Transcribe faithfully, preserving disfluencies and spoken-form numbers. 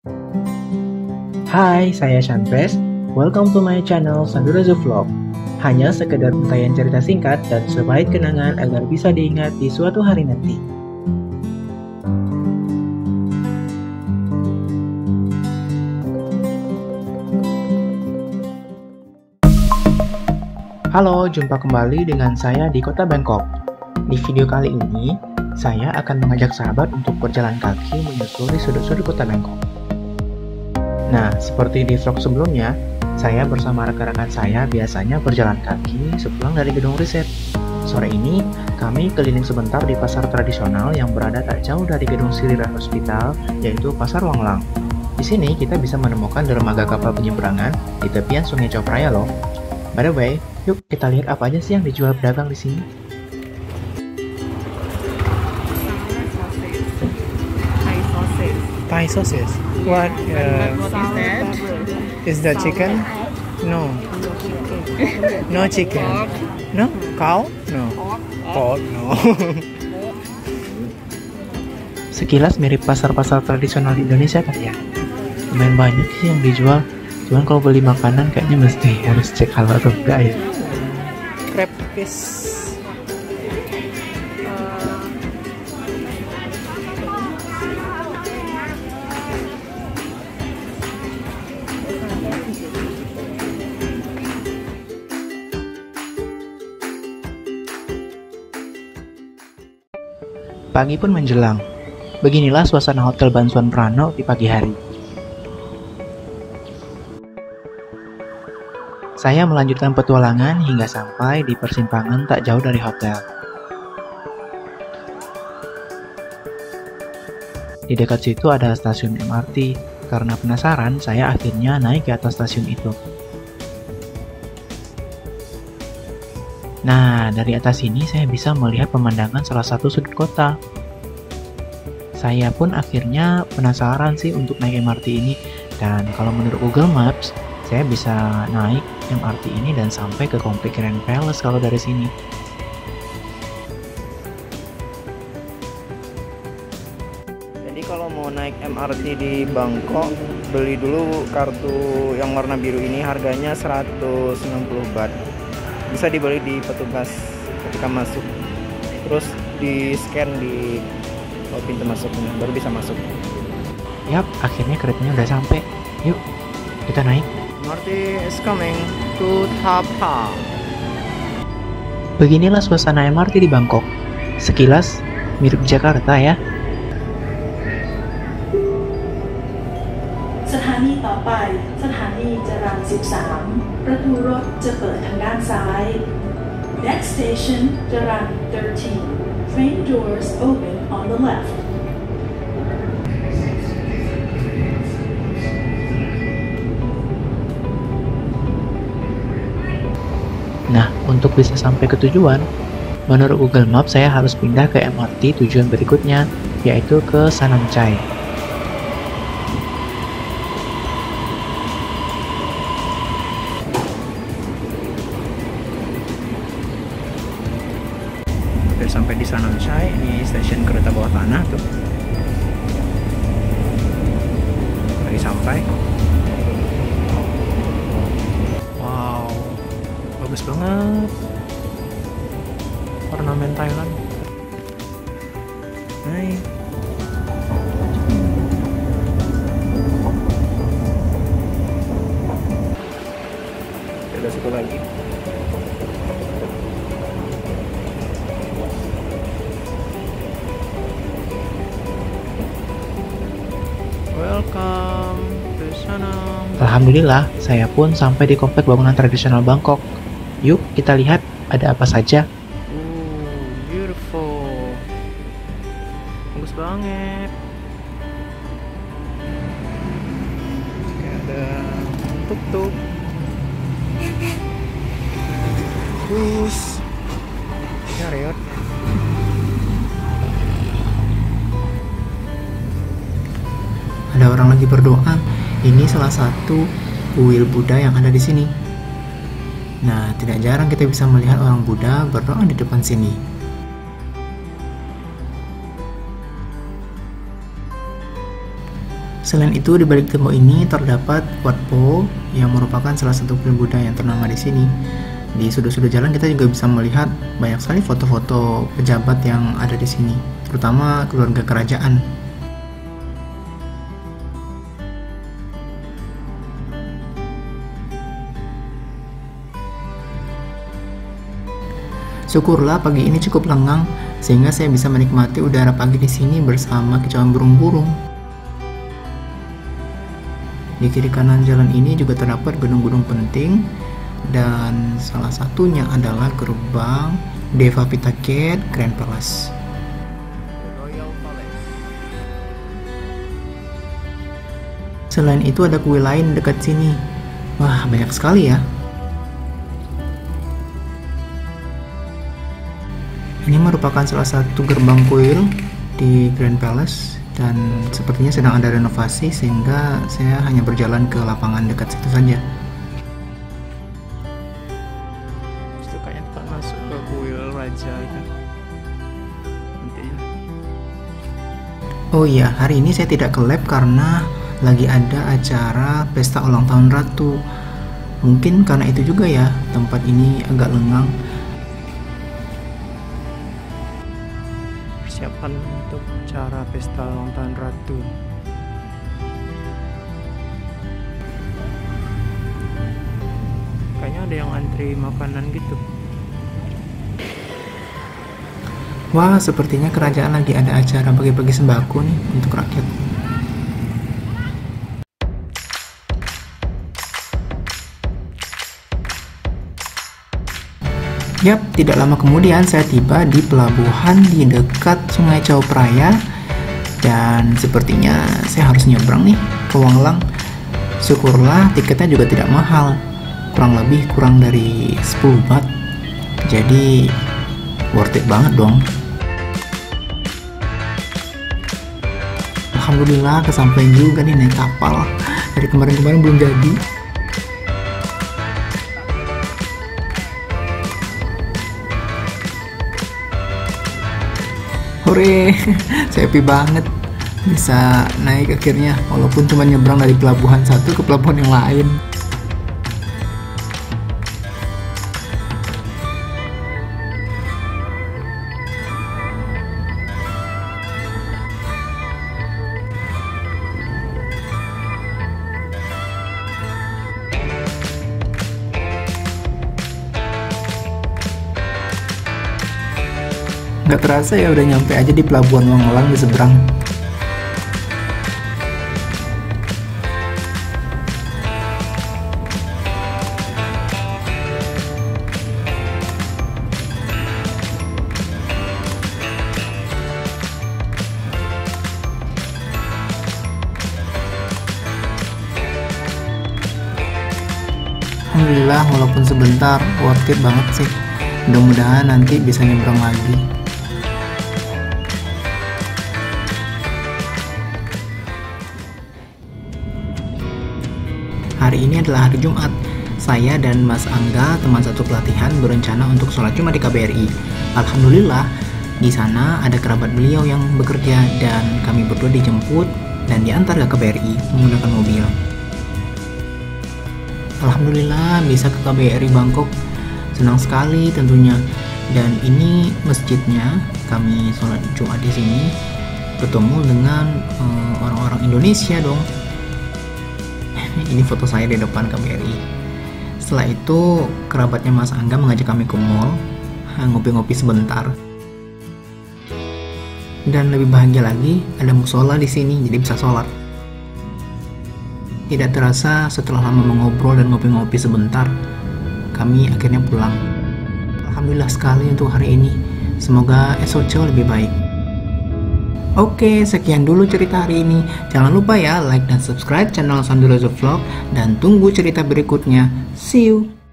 Hai, saya Shanfresh. Welcome to my channel Sandurazo Vlog. Hanya sekedar untayan cerita singkat dan sebaik kenangan agar bisa diingat di suatu hari nanti. Halo, jumpa kembali dengan saya di kota Bangkok. Di video kali ini, saya akan mengajak sahabat untuk berjalan kaki menyusuri sudut-sudut kota Bangkok. Nah, seperti di vlog sebelumnya, saya bersama rekan-rekan saya biasanya berjalan kaki sepulang dari gedung riset. Sore ini, kami keliling sebentar di pasar tradisional yang berada tak jauh dari gedung Siriran Hospital, yaitu Pasar Wanglang. Di sini kita bisa menemukan dermaga kapal penyeberangan di tepian Sungai Chao Phraya loh. By the way, yuk kita lihat apa aja sih yang dijual pedagang di sini. Thai sausage. What? Uh, is that chicken? No. No chicken. No? Cow? No. Pork? No. Sekilas mirip pasar-pasar tradisional di Indonesia kan ya? Lumayan banyak sih yang dijual. Cuman kalau beli makanan kayaknya mesti harus cek halal atau enggak ya. Crab fish. Pagi pun menjelang. Beginilah suasana Hotel Bansuan Prano di pagi hari. Saya melanjutkan petualangan hingga sampai di persimpangan tak jauh dari hotel. Di dekat situ ada stasiun M R T. Karena penasaran, saya akhirnya naik ke atas stasiun itu. Nah, dari atas ini saya bisa melihat pemandangan salah satu sudut kota. Saya pun akhirnya penasaran sih untuk naik M R T ini. Dan kalau menurut Google Maps, saya bisa naik M R T ini dan sampai ke komplek Grand Palace kalau dari sini. Jadi kalau mau naik M R T di Bangkok, beli dulu kartu yang warna biru ini, harganya seratus enam puluh baht. Bisa dibeli di petugas ketika masuk, terus di scan di pintu masuknya, baru bisa masuk. Yap, akhirnya keretanya udah sampai. Yuk, kita naik. M R T is coming to Thap Thap. Beginilah suasana M R T di Bangkok. Sekilas mirip Jakarta ya. สถานีต่อไปสถานีจรัญสิบสามประตูรถจะเปิดทางด้านซ้าย Next station จรัญthirteen Train doors open on the left. Nah, untuk bisa sampai ke tujuan, menurut Google Maps saya harus pindah ke M R T tujuan berikutnya, yaitu ke Sanam Chai. Udah sampai di Sanam Chai, ini stasiun kereta bawah tanah tuh. Lagi sampai. Wow, bagus banget. Ornamen Thailand. Hai. Ada satu lagi. Welcome to Sanam. Alhamdulillah, saya pun sampai di komplek bangunan tradisional Bangkok. Yuk, kita lihat ada apa saja. Uh, beautiful. Bagus banget. Kayak ada tuk-tuk. Bus. Ya, Riot. Ada orang lagi berdoa. Ini salah satu kuil Buddha yang ada di sini. Nah, tidak jarang kita bisa melihat orang Buddha berdoa di depan sini. Selain itu, di balik tembok ini terdapat Wat Po yang merupakan salah satu kuil Buddha yang ternama di sini. Di sudut-sudut jalan kita juga bisa melihat banyak sekali foto-foto pejabat yang ada di sini, terutama keluarga kerajaan. Syukurlah pagi ini cukup lengang sehingga saya bisa menikmati udara pagi di sini bersama kicauan burung-burung. Di kiri kanan jalan ini juga terdapat gedung-gedung penting dan salah satunya adalah gerbang Deva Vita Gate Grand Palace. Selain itu ada kuil lain dekat sini. Wah, banyak sekali ya. Ini merupakan salah satu gerbang kuil di Grand Palace dan sepertinya sedang ada renovasi sehingga saya hanya berjalan ke lapangan dekat situ saja. Itu kayaknya kita masuk ke kuil raja itu. Oh iya, hari ini saya tidak ke lab karena lagi ada acara pesta ulang tahun ratu. Mungkin karena itu juga ya, tempat ini agak lengang. Persiapan untuk acara pesta ulang tahun ratu. Kayaknya ada yang antri makanan gitu. Wah, sepertinya kerajaan lagi ada acara bagi-bagi sembako nih untuk rakyat. Yap, tidak lama kemudian saya tiba di pelabuhan di dekat Sungai Chao Phraya dan sepertinya saya harus nyebrang nih ke Wanglang. Syukurlah tiketnya juga tidak mahal, kurang lebih kurang dari sepuluh baht. Jadi worth it banget dong. Alhamdulillah kesampaian juga nih naik kapal. Dari kemarin-kemarin belum jadi. Hore, saya happy banget bisa naik akhirnya, walaupun cuma nyebrang dari pelabuhan satu ke pelabuhan yang lain. Gak terasa ya udah nyampe aja di pelabuhan Wanglang di seberang. Alhamdulillah walaupun sebentar, worth it banget sih. Mudah-mudahan nanti bisa nyebrang lagi. Hari ini adalah hari Jumat. Saya dan Mas Angga, teman satu pelatihan, berencana untuk sholat Jumat di K B R I. Alhamdulillah, di sana ada kerabat beliau yang bekerja dan kami berdua dijemput dan diantar ke K B R I menggunakan mobil. Alhamdulillah bisa ke K B R I Bangkok. Senang sekali tentunya. Dan ini masjidnya, kami sholat Jumat di sini bertemu dengan orang-orang uh, Indonesia dong. Ini foto saya di depan K B R I. Setelah itu kerabatnya Mas Angga mengajak kami ke mall, ngopi-ngopi sebentar. Dan lebih bahagia lagi, ada musola di sini, jadi bisa sholat. Tidak terasa setelah lama mengobrol dan ngopi-ngopi sebentar, kami akhirnya pulang. Alhamdulillah sekali untuk hari ini. Semoga esok jauh lebih baik. Oke, sekian dulu cerita hari ini. Jangan lupa ya like dan subscribe channel Sandilozo Vlog dan tunggu cerita berikutnya. See you.